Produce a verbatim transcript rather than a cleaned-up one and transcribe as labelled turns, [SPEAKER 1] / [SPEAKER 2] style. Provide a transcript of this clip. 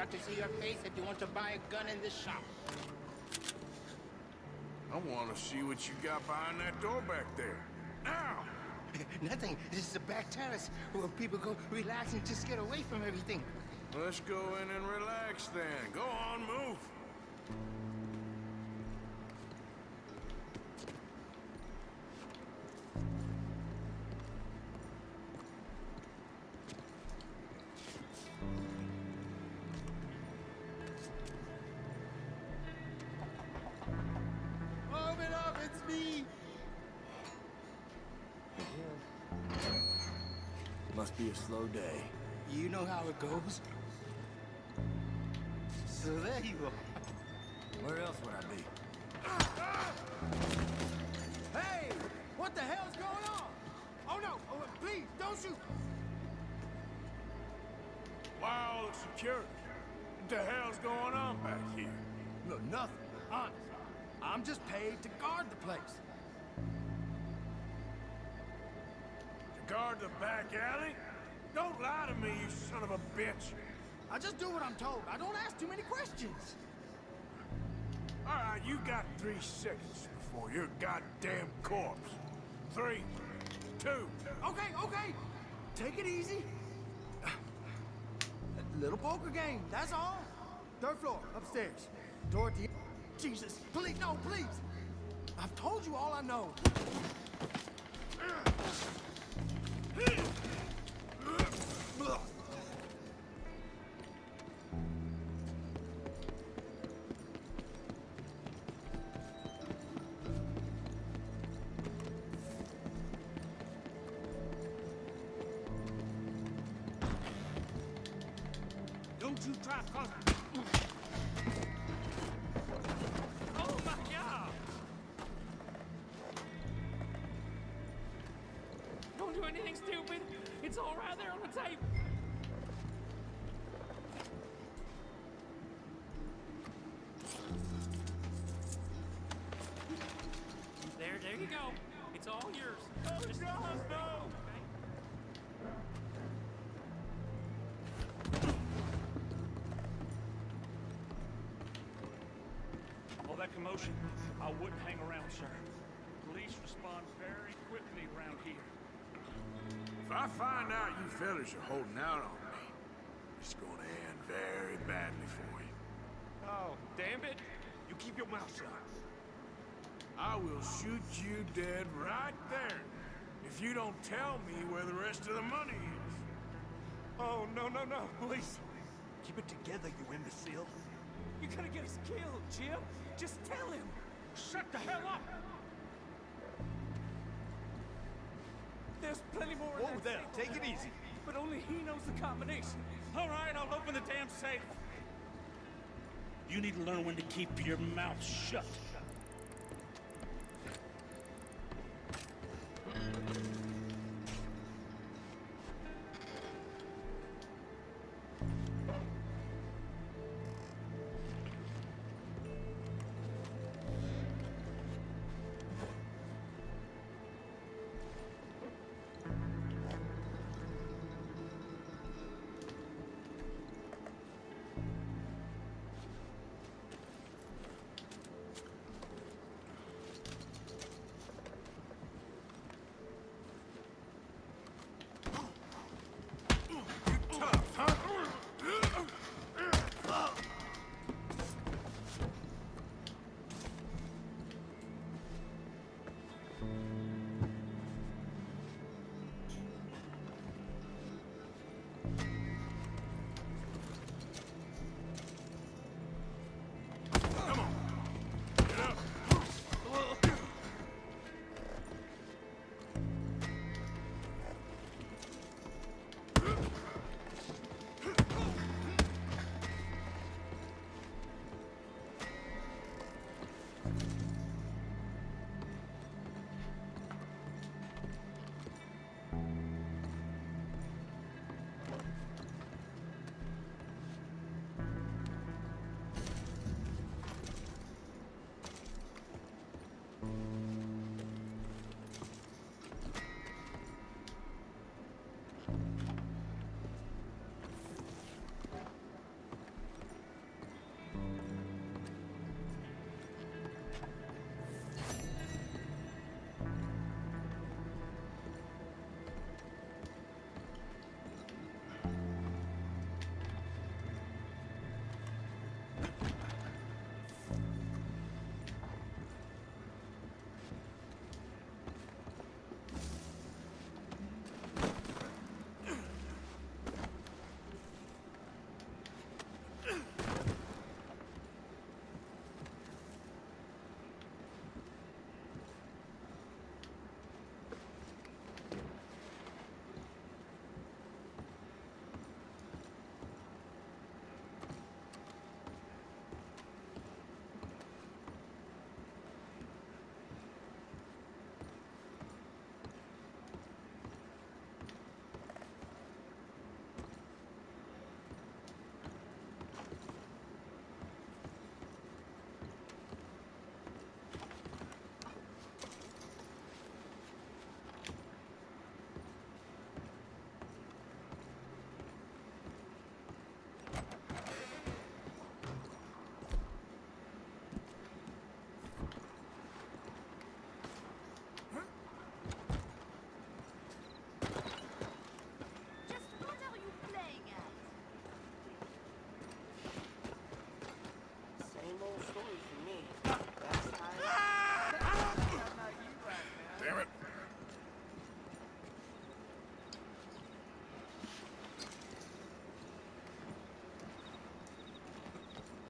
[SPEAKER 1] out to see your face if you want to buy a gun in this shop.
[SPEAKER 2] I want to see what you got behind that door back there. Now!
[SPEAKER 1] Nothing. This is a back terrace where people go relax and just get away from everything.
[SPEAKER 2] Let's go in and relax then. Go on, move.
[SPEAKER 1] Open up, it's me!
[SPEAKER 3] Must be a slow day.
[SPEAKER 1] You know how it goes. So there you are.
[SPEAKER 3] Where else would I be?
[SPEAKER 4] Hey! What the hell's going on? Oh no! Oh, please, don't shoot!
[SPEAKER 2] Wow, security. What the hell's going on back here?
[SPEAKER 4] Look, nothing. Honest. I'm just paid to guard the place.
[SPEAKER 2] To guard the back alley? Don't lie to me, you son of a bitch.
[SPEAKER 4] I just do what I'm told. I don't ask too many questions.
[SPEAKER 2] All right, you got three seconds before your goddamn corpse. Three, two.
[SPEAKER 4] Okay, okay. Take it easy. A little poker game, that's all. Third floor, upstairs. Door at the... Jesus, please, no, please. I've told you all I know.
[SPEAKER 2] Don't you try calling.
[SPEAKER 5] Oh my God! Don't do anything stupid. It's all right there on the table. There, there you go. It's all yours. Oh,
[SPEAKER 2] Just God, no!
[SPEAKER 6] All that commotion, I wouldn't hang around, sir. Police respond very quickly around here.
[SPEAKER 2] If I find out you fellas are holding out on me, it's gonna end very badly for you.
[SPEAKER 6] Oh, damn it. You keep your mouth shut.
[SPEAKER 2] I will shoot you dead right there if you don't tell me where the rest of the money is.
[SPEAKER 6] Oh, no, no, no, please. Keep it together, you imbecile.
[SPEAKER 5] You're gonna get us killed, Jim. Just tell him.
[SPEAKER 6] Shut the hell up!
[SPEAKER 5] There's plenty more.
[SPEAKER 6] Whoa there, take it easy.
[SPEAKER 5] But only he knows the combination.
[SPEAKER 6] All right, I'll open the damn safe. You need to learn when to keep your mouth shut.